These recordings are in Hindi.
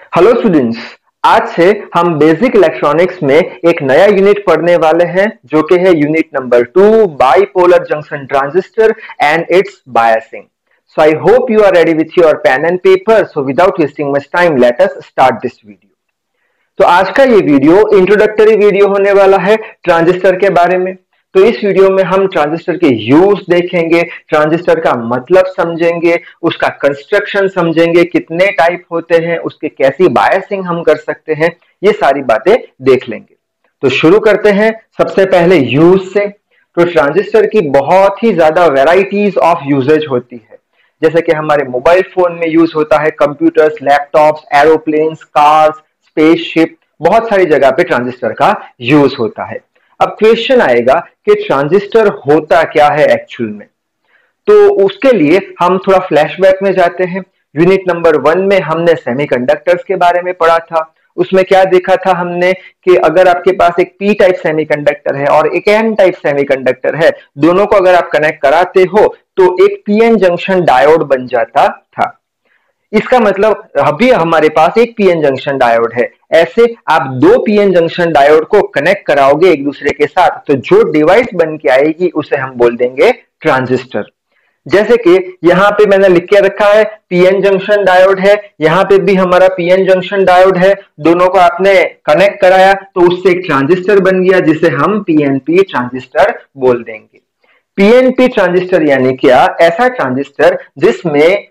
Hello students. आज से हम बेसिक इलेक्ट्रॉनिक्स में एक नया यूनिट पढ़ने वाले हैं जो कि है unit number 2 bipolar junction transistor and its biasing. So I hope you are ready with your pen and paper. So without wasting much time let us start this video. तो आज का ये वीडियो इंट्रोडक्टरी वीडियो होने वाला है ट्रांजिस्टर के बारे में। तो इस वीडियो में हम ट्रांजिस्टर के यूज देखेंगे, ट्रांजिस्टर का मतलब समझेंगे, उसका कंस्ट्रक्शन समझेंगे, कितने टाइप होते हैं, उसके कैसी बायसिंग हम कर सकते हैं, ये सारी बातें देख लेंगे। तो शुरू करते हैं सबसे पहले यूज से। तो ट्रांजिस्टर की बहुत ही ज्यादा वेराइटीज ऑफ यूजेज होती है, जैसे कि हमारे मोबाइल फोन में यूज होता है, computers, laptops, aeroplanes, cars, spaceship, बहुत सारी जगह पे ट्रांजिस्टर का यूज होता है। अब क्वेश्चन आएगा कि ट्रांजिस्टर होता क्या है एक्चुअल में। तो उसके लिए हम थोड़ा फ्लैशबैक में जाते हैं। यूनिट नंबर 1 में हमने सेमीकंडक्टर्स के बारे में पढ़ा था। उसमें क्या देखा था हमने कि अगर आपके पास एक पी टाइप सेमीकंडक्टर है और एक एन टाइप सेमीकंडक्टर है, दोनों को अगर आप कनेक्ट कराते हो तो एक पीएन जंक्शन डायोड बन जाता था। इसका मतलब अभी हमारे पास एक पीएन जंक्शन डायोड है। ऐसे आप दो पीएन जंक्शन डायोड को कनेक्ट कराओगे एक दूसरे के साथ, तो जो डिवाइस बन के आएगी उसे हम बोल देंगे ट्रांजिस्टर। जैसे कि यहां पे मैंने लिख के रखा है पीएन जंक्शन डायोड है, यहां पे भी हमारा पीएन जंक्शन डायोड है, दोनों को आपने कनेक्ट कराया तो उससे एक ट्रांजिस्टर बन गया जिसे हम पीएनपी ट्रांजिस्टर बोल देंगे। पीएनपी ट्रांजिस्टर यानी क्या? ऐसा ट्रांजिस्टर जिसमें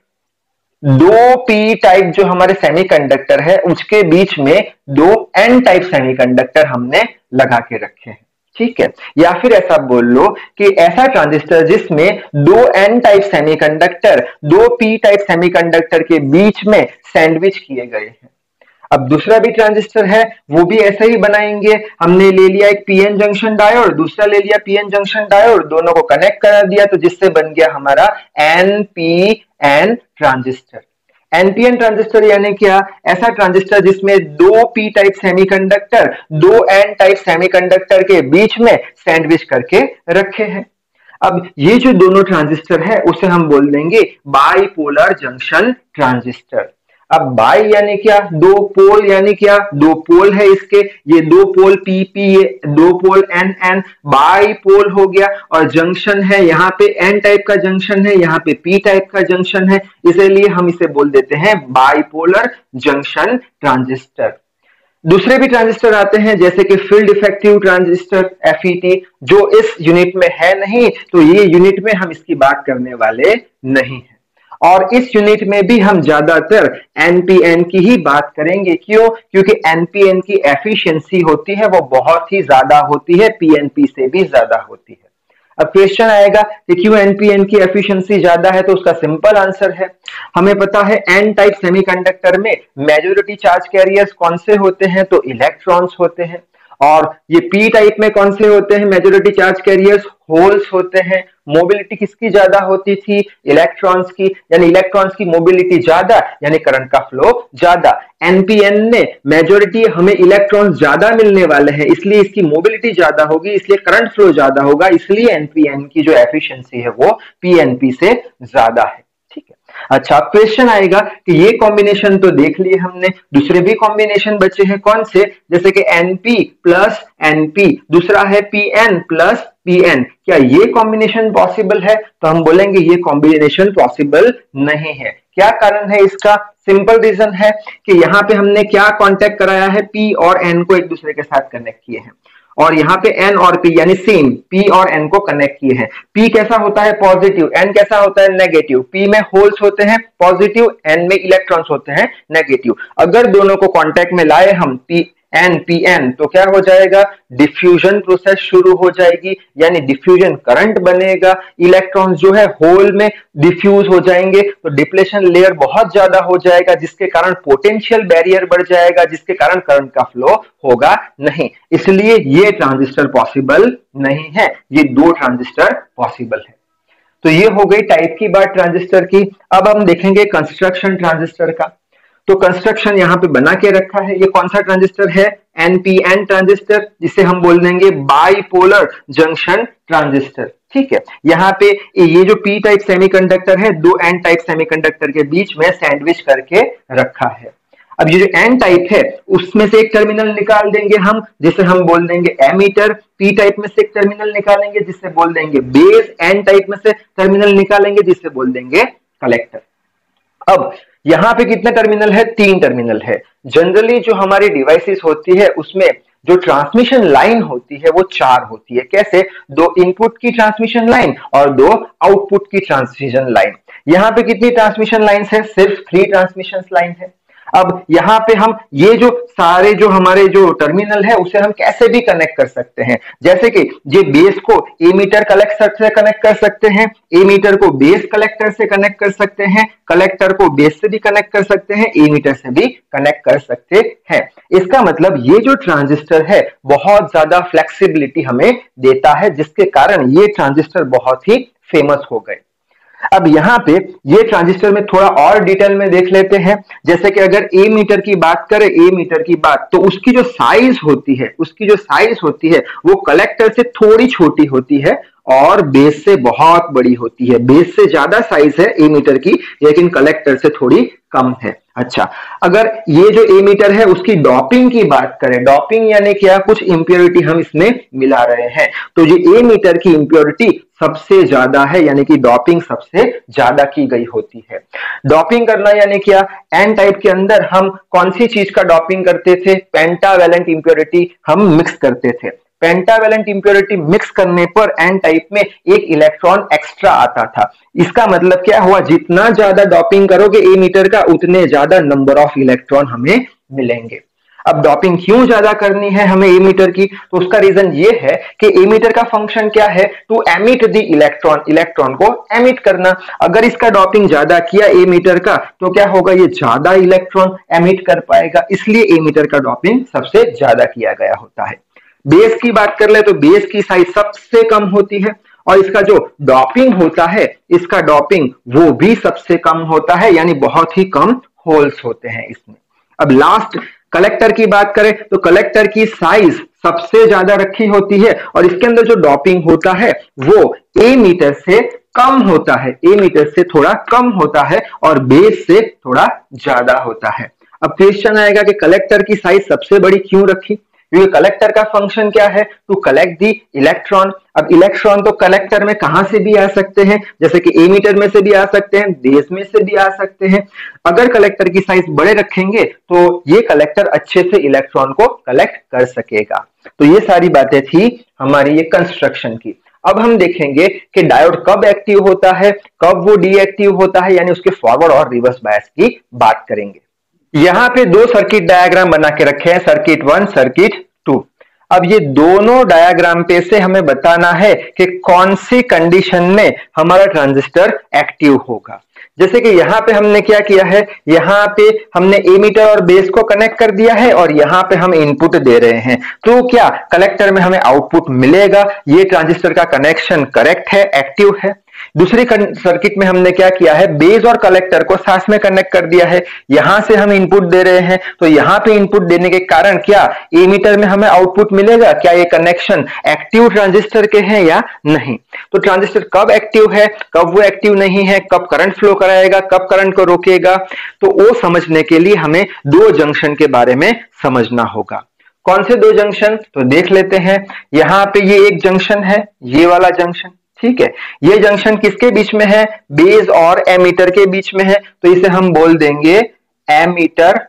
दो पी टाइप जो हमारे सेमीकंडक्टर है उसके बीच में दो एन टाइप सेमीकंडक्टर हमने लगा के रखे हैं, ठीक है। या फिर ऐसा बोल लो कि ऐसा ट्रांजिस्टर जिसमें दो एन टाइप सेमीकंडक्टर दो पी टाइप सेमीकंडक्टर के बीच में सैंडविच किए गए हैं। अब दूसरा भी ट्रांजिस्टर है, वो भी ऐसा ही बनाएंगे। हमने ले लिया एक पीएन जंक्शन डायोड, दूसरा ले लिया पीएन जंक्शन डायोड, दोनों को कनेक्ट करा दिया तो जिससे बन गया हमारा एनपीएन ट्रांजिस्टर। एनपीएन ट्रांजिस्टर यानी क्या? ऐसा ट्रांजिस्टर जिसमें दो पी टाइप सेमीकंडक्टर दो एन टाइप सेमीकंडक्टर के बीच में सैंडविच करके रखे हैं। अब ये जो दोनों ट्रांजिस्टर है उसे हम बोल देंगे बाइपोलर जंक्शन ट्रांजिस्टर। अब बाई यानी क्या? दो पोल यानी क्या? दो पोल है इसके, ये दो पोल पी पी, ये दो pole N N, bi pole हो गया। और जंक्शन है, यहाँ पे एन टाइप का जंक्शन है, यहाँ पे पी टाइप का जंक्शन है, इसलिए हम इसे बोल देते हैं बाइपोलर जंक्शन ट्रांजिस्टर। दूसरे भी ट्रांजिस्टर आते हैं जैसे कि फील्ड इफेक्टिव ट्रांजिस्टर FET, जो इस यूनिट में है नहीं, तो ये यूनिट में हम इसकी बात करने वाले नहीं है। और इस यूनिट में भी हम ज्यादातर एनपीएन की ही बात करेंगे। क्यों? क्योंकि एनपीएन की एफिशिएंसी होती है वो बहुत ही ज्यादा होती है, पीएनपी से भी ज्यादा होती है। अब क्वेश्चन आएगा कि क्यों एनपीएन की एफिशिएंसी ज्यादा है, तो उसका सिंपल आंसर है, हमें पता है एन टाइप सेमीकंडक्टर में मेजॉरिटी चार्ज कैरियर्स कौन से होते हैं? तो इलेक्ट्रॉन्स होते हैं। और ये पी टाइप में कौन से होते हैं मेजॉरिटी चार्ज कैरियर्स? होल्स होते हैं। मोबिलिटी किसकी ज्यादा होती थी? इलेक्ट्रॉन्स की, यानी इलेक्ट्रॉन्स की मोबिलिटी ज्यादा यानी करंट का फ्लो ज्यादा। एनपीएन में मेजॉरिटी हमें इलेक्ट्रॉन्स ज्यादा मिलने वाले हैं, इसलिए इसकी मोबिलिटी ज्यादा होगी, इसलिए करंट फ्लो ज्यादा होगा, इसलिए एनपीएन की जो एफिशिएंसी है वो पीएनपी से ज्यादा है, ठीक है। अच्छा, क्वेश्चन आएगा कि ये कॉम्बिनेशन तो देख लिए हमने, दूसरे भी कॉम्बिनेशन बचे हैं कौन से? जैसे कि एनपी प्लस एनपी, दूसरा है पीएन प्लस पीएन। क्या ये कॉम्बिनेशन पॉसिबल है? तो हम बोलेंगे ये कॉम्बिनेशन पॉसिबल नहीं है। क्या कारण है इसका? सिंपल रीजन है कि यहाँ पे हमने क्या कॉन्टेक्ट कराया है? पी और एन को एक दूसरे के साथ कनेक्ट किए हैं, और यहाँ पे एन और पी यानी सेम पी और एन को कनेक्ट किए हैं। पी कैसा होता है? पॉजिटिव। एन कैसा होता है? नेगेटिव। पी में होल्स होते हैं पॉजिटिव, एन में इलेक्ट्रॉन्स होते हैं नेगेटिव। अगर दोनों को कांटेक्ट में लाए हम पी एन पी एन, तो क्या हो जाएगा? डिफ्यूजन प्रोसेस शुरू हो जाएगी, यानी डिफ्यूजन करंट बनेगा। इलेक्ट्रॉन्स जो है होल में डिफ्यूज हो जाएंगे, तो डिप्लेशन लेयर बहुत ज्यादा हो जाएगा, जिसके कारण पोटेंशियल बैरियर बढ़ जाएगा, जिसके कारण करंट का फ्लो होगा नहीं। इसलिए ये ट्रांजिस्टर पॉसिबल नहीं है, ये दो ट्रांजिस्टर पॉसिबल है। तो ये हो गई टाइप की बात ट्रांजिस्टर की। अब हम देखेंगे कंस्ट्रक्शन ट्रांजिस्टर का। तो कंस्ट्रक्शन यहाँ पे बना के रखा है। ये कौन सा ट्रांजिस्टर है? एनपीएन ट्रांजिस्टर, जिसे हम बोल देंगे बाइपोलर जंक्शन ट्रांजिस्टर, ठीक है। यहाँ पे ये जो पी टाइप सेमीकंडक्टर है दो एन टाइप सेमीकंडक्टर के बीच में सैंडविच करके रखा है। अब ये जो एन टाइप है उसमें से एक टर्मिनल निकाल देंगे हम, जिसे हम बोल देंगे एमीटर। पी टाइप में से एक टर्मिनल निकालेंगे जिसे बोल देंगे बेस। एन टाइप में से टर्मिनल निकालेंगे जिसे बोल देंगे कलेक्टर। अब यहां पे कितने टर्मिनल है? 3 टर्मिनल है। जनरली जो हमारी डिवाइसेस होती है उसमें जो ट्रांसमिशन लाइन होती है वो 4 होती है। कैसे? 2 इनपुट की ट्रांसमिशन लाइन और 2 आउटपुट की ट्रांसमिशन लाइन। यहाँ पे कितनी ट्रांसमिशन लाइन्स है? सिर्फ 3 ट्रांसमिशन लाइन है। अब यहाँ पे हम ये जो सारे जो हमारे जो टर्मिनल है उसे हम कैसे भी कनेक्ट कर सकते हैं। जैसे कि ये बेस को एमीटर कलेक्टर से कनेक्ट कर सकते हैं, एमीटर को बेस कलेक्टर से कनेक्ट कर सकते हैं, कलेक्टर को बेस से भी कनेक्ट कर सकते हैं, एमीटर से भी कनेक्ट कर सकते हैं। इसका मतलब ये जो ट्रांजिस्टर है बहुत ज्यादा फ्लेक्सिबिलिटी हमें देता है, जिसके कारण ये ट्रांजिस्टर बहुत ही फेमस हो गए। अब यहाँ पे ये ट्रांजिस्टर में थोड़ा और डिटेल में देख लेते हैं। जैसे कि अगर ए मीटर की बात करें, ए मीटर की बात, तो उसकी जो साइज होती है वो कलेक्टर से थोड़ी छोटी होती है और बेस से बहुत बड़ी होती है। बेस से ज्यादा साइज है ए मीटर की, लेकिन कलेक्टर से थोड़ी कम है। अच्छा, अगर ये जो ए मीटर है उसकी डॉपिंग की बात करें, डॉपिंग यानी क्या? कुछ इंप्योरिटी हम इसमें मिला रहे हैं, तो ये ए मीटर की इंप्योरिटी सबसे ज्यादा है, यानी कि डॉपिंग सबसे ज्यादा की गई होती है। डॉपिंग करना यानी क्या? एन टाइप के अंदर हम कौन सी चीज का डॉपिंग करते थे? पेंटावैलेंट इंप्योरिटी हम मिक्स करते थे। पेंटावैलेंट इंप्योरिटी मिक्स करने पर एन टाइप में एक इलेक्ट्रॉन एक्स्ट्रा आता था। इसका मतलब क्या हुआ? जितना ज्यादा डॉपिंग करोगे ए मीटर का, उतने ज्यादा नंबर ऑफ इलेक्ट्रॉन हमें मिलेंगे। अब डॉपिंग क्यों ज्यादा करनी है हमें ए मीटर की? तो उसका रीजन ये है कि ए मीटर का फंक्शन क्या है? To emit the electron, electron को एमिट करना। अगर इसका डॉपिंग ज्यादा किया ए मीटर का तो क्या होगा? ये ज्यादा इलेक्ट्रॉन एमिट कर पाएगा, इसलिए ए मीटर का डॉपिंग सबसे ज्यादा किया गया होता है। बेस की बात कर ले तो बेस की साइज सबसे कम होती है और इसका जो डॉपिंग होता है, इसका डॉपिंग वो भी सबसे कम होता है, यानी बहुत ही कम होल्स होते हैं इसमें। अब लास्ट कलेक्टर की बात करें तो कलेक्टर की साइज सबसे ज्यादा रखी होती है और इसके अंदर जो डॉपिंग होता है वो ए मीटर से कम होता है, ए मीटर से थोड़ा कम होता है और बेस से थोड़ा ज्यादा होता है। अब क्वेश्चन आएगा कि कलेक्टर की साइज सबसे बड़ी क्यों रखी? क्योंकि कलेक्टर का फंक्शन क्या है? To collect the electron. अब इलेक्ट्रॉन तो कलेक्टर में कहां से भी आ सकते हैं, जैसे कि ए मीटर में से भी आ सकते हैं, बेस में से भी आ सकते हैं। अगर कलेक्टर की साइज बड़े रखेंगे तो ये कलेक्टर अच्छे से इलेक्ट्रॉन को कलेक्ट कर सकेगा। तो ये सारी बातें थी हमारी ये कंस्ट्रक्शन की। अब हम देखेंगे कि डायोड कब एक्टिव होता है, कब वो डीएक्टिव होता है, यानी उसके फॉरवर्ड और रिवर्स बायस की बात करेंगे। यहां पे 2 सर्किट डायग्राम बना के रखे हैं, सर्किट 1, सर्किट 2। अब ये दोनों डायग्राम पे से हमें बताना है कि कौन सी कंडीशन में हमारा ट्रांजिस्टर एक्टिव होगा। जैसे कि यहाँ पे हमने क्या किया है, यहाँ पे हमने एमीटर और बेस को कनेक्ट कर दिया है और यहाँ पे हम इनपुट दे रहे हैं, तो क्या कलेक्टर में हमें आउटपुट मिलेगा? ये ट्रांजिस्टर का कनेक्शन करेक्ट है, एक्टिव है। दूसरी सर्किट में हमने क्या किया है, बेस और कलेक्टर को साथ में कनेक्ट कर दिया है, यहां से हम इनपुट दे रहे हैं, तो यहां पे इनपुट देने के कारण क्या एमीटर में हमें आउटपुट मिलेगा? क्या ये कनेक्शन एक्टिव ट्रांजिस्टर के हैं या नहीं? तो ट्रांजिस्टर कब एक्टिव है, कब वो एक्टिव नहीं है, कब करंट फ्लो कराएगा, कब करंट को रोकेगा, तो वो समझने के लिए हमें 2 जंक्शन के बारे में समझना होगा। कौन से 2 जंक्शन? तो देख लेते हैं। यहां पे ये एक जंक्शन है, ये वाला जंक्शन, ठीक है। ये जंक्शन किसके बीच में है? बेस और एमीटर के बीच में है, तो इसे हम बोल देंगे एमीटर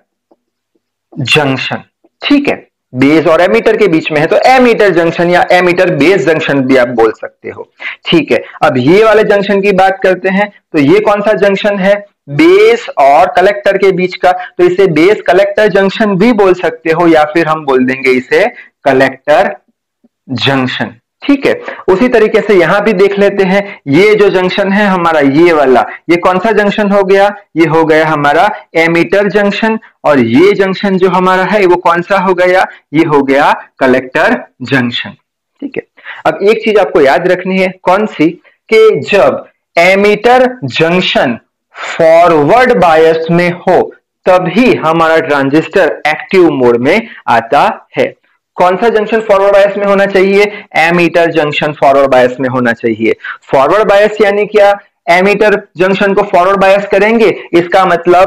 जंक्शन, ठीक है। बेस और एमीटर के बीच में है तो एमीटर जंक्शन या एमीटर बेस जंक्शन भी आप बोल सकते हो, ठीक है। अब ये वाले जंक्शन की बात करते हैं, तो ये कौन सा जंक्शन है? बेस और कलेक्टर के बीच का, तो इसे बेस कलेक्टर जंक्शन भी बोल सकते हो या फिर हम बोल देंगे इसे कलेक्टर जंक्शन, ठीक है। उसी तरीके से यहां भी देख लेते हैं, ये जो जंक्शन है हमारा ये वाला, ये कौन सा जंक्शन हो गया? ये हो गया हमारा एमीटर जंक्शन, और ये जंक्शन जो हमारा है वो कौन सा हो गया? ये हो गया कलेक्टर जंक्शन, ठीक है। अब एक चीज आपको याद रखनी है, कौन सी? कि जब एमीटर जंक्शन फॉरवर्ड बायस में हो तभी हमारा ट्रांजिस्टर एक्टिव मोड में आता है। कौन सा जंक्शन फॉरवर्ड बायस में होना चाहिए? एमीटर जंक्शन फॉरवर्ड बायस में होना चाहिए। फॉरवर्ड बायस यानी क्या? एमीटर जंक्शन को फॉरवर्ड बायस करेंगे, इसका मतलब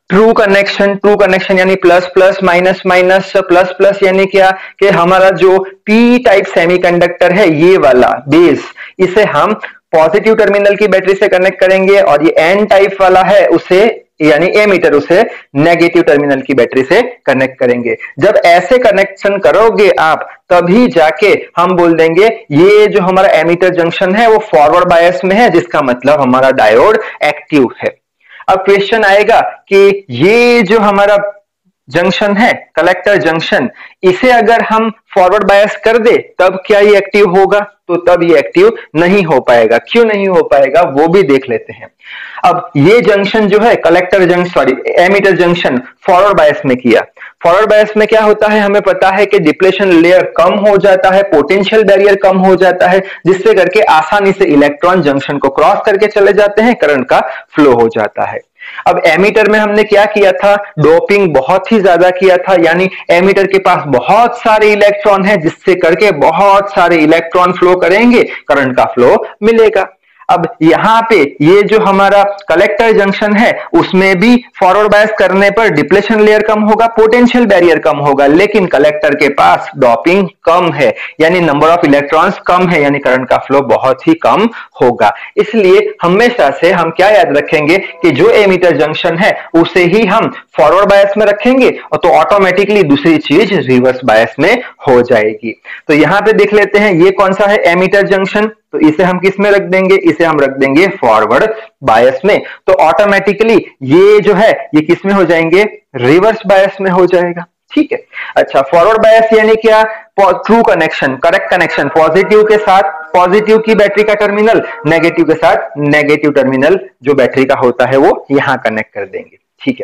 ट्रू कनेक्शन यानी plus plus, minus minus, plus plus यानी क्या कि हमारा जो पी टाइप सेमीकंडक्टर है ये वाला बेस, इसे हम पॉजिटिव टर्मिनल की बैटरी से कनेक्ट करेंगे और ये एन टाइप वाला है उसे यानी एमीटर उसे नेगेटिव टर्मिनल की बैटरी से कनेक्ट करेंगे। जब ऐसे कनेक्शन करोगे आप तभी जाके हम बोल देंगे ये जो हमारा एमीटर जंक्शन है वो फॉरवर्ड बायस में है, जिसका मतलब हमारा डायोड एक्टिव है। अब क्वेश्चन आएगा कि ये जो हमारा जंक्शन है कलेक्टर जंक्शन, इसे अगर हम फॉरवर्ड बायस कर दे तब क्या ये एक्टिव होगा? तो तब ये एक्टिव नहीं हो पाएगा। क्यों नहीं हो पाएगा वो भी देख लेते हैं। अब ये जंक्शन जो है collector junction sorry emitter junction forward bias में किया। फॉरवर्ड बायस में क्या होता है हमें पता है कि डिप्लेशन लेयर कम हो जाता है, पोटेंशियल बैरियर कम हो जाता है, जिससे करके आसानी से इलेक्ट्रॉन जंक्शन को क्रॉस करके चले जाते हैं, करंट का फ्लो हो जाता है। अब एमीटर में हमने क्या किया था? डोपिंग बहुत ही ज्यादा किया था, यानी एमीटर के पास बहुत सारे इलेक्ट्रॉन है जिससे करके बहुत सारे इलेक्ट्रॉन फ्लो करेंगे, करंट का फ्लो मिलेगा। अब यहां पे ये जो हमारा कलेक्टर जंक्शन है उसमें भी फॉरवर्ड बायस करने पर डिप्लेशन लेयर कम होगा, पोटेंशियल बैरियर कम होगा, लेकिन कलेक्टर के पास डॉपिंग कम है यानी नंबर ऑफ इलेक्ट्रॉन्स कम है, यानी करंट का फ्लो बहुत ही कम होगा। इसलिए हमेशा से हम क्या याद रखेंगे कि जो एमीटर जंक्शन है उसे ही हम फॉरवर्ड बायस में रखेंगे और तो ऑटोमेटिकली दूसरी चीज रिवर्स बायस में हो जाएगी। तो यहां पे देख लेते हैं ये कौन सा है एमीटर जंक्शन, तो इसे हम किस में रख देंगे? इसे हम रख देंगे फॉरवर्ड बायस में। तो ऑटोमेटिकली ये जो है ये किस में हो जाएंगे? रिवर्स बायस में हो जाएगा। ठीक है। अच्छा, फॉरवर्ड बायस यानी क्या? True connection, correct connection, positive के साथ पॉजिटिव की बैटरी का टर्मिनल, नेगेटिव के साथ नेगेटिव टर्मिनल जो बैटरी का होता है वो यहां कनेक्ट कर देंगे। ठीक है।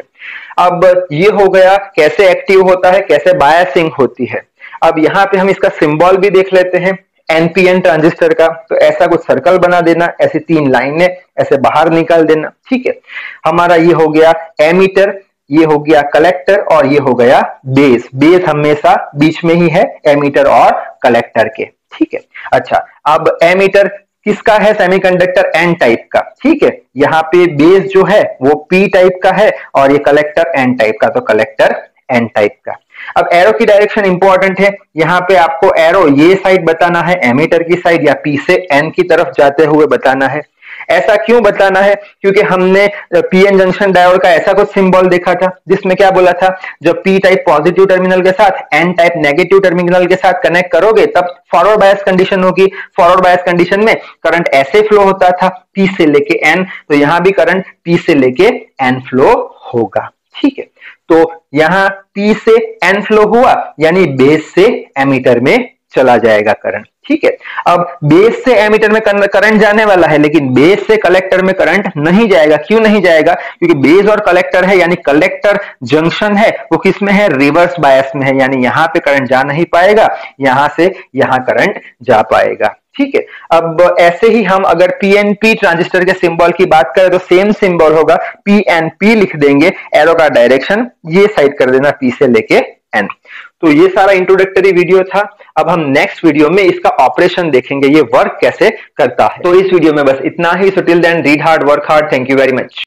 अब ये हो गया कैसे एक्टिव होता है, कैसे बायसिंग होती है। अब यहां पे हम इसका सिंबल भी देख लेते हैं एनपीएन ट्रांजिस्टर का। तो ऐसा कुछ सर्कल बना देना, ऐसे 3 लाइनें ऐसे बाहर निकाल देना। ठीक है। हमारा ये हो गया एमीटर, ये हो गया कलेक्टर और ये हो गया बेस। बेस हमेशा बीच में ही है एमीटर और कलेक्टर के। ठीक है। अच्छा, अब एमीटर किसका है? सेमीकंडक्टर एन टाइप का। ठीक है। यहाँ पे बेस जो है वो पी टाइप का है और ये कलेक्टर एन टाइप का, तो कलेक्टर एन टाइप का। अब एरो की डायरेक्शन इंपॉर्टेंट है। यहाँ पे आपको एरो ये साइड बताना है एमीटर की साइड, या पी से एन की तरफ जाते हुए बताना है। ऐसा क्यों बताना है? क्योंकि हमने पीएन जंक्शन डायोड का ऐसा कुछ सिंबल देखा था जिसमें क्या बोला था, जब पी टाइप पॉजिटिव टर्मिनल के साथ एन टाइप नेगेटिव टर्मिनल के साथ कनेक्ट करोगे तब फॉरवर्ड बायस कंडीशन होगी। फॉरवर्ड बायस कंडीशन में करंट ऐसे फ्लो होता था पी से लेके एन, तो यहां भी करंट पी से लेके एन फ्लो होगा। ठीक है। तो यहां पी से एन फ्लो हुआ यानी बेस से एमीटर में चला जाएगा करंट। ठीक है। अब बेस से एमीटर में करंट जाने वाला है, लेकिन बेस से कलेक्टर में करंट नहीं जाएगा। क्यों नहीं जाएगा? क्योंकि बेस और कलेक्टर है, यानी कलेक्टर जंक्शन है वो किस में है? रिवर्स बायस में है, यानी यहां पे करंट जा नहीं पाएगा, यहां से यहां करंट जा पाएगा। ठीक है। अब ऐसे ही हम अगर पीएनपी ट्रांजिस्टर के सिंबल की बात करें तो सेम सिंबल होगा, पीएनपी लिख देंगे, एरो का डायरेक्शन ये साइड कर देना पी से लेके एन। तो ये सारा इंट्रोडक्टरी वीडियो था। अब हम नेक्स्ट वीडियो में इसका ऑपरेशन देखेंगे, ये वर्क कैसे करता है। तो इस वीडियो में बस इतना ही। So till then read hard, work hard. Thank you very much.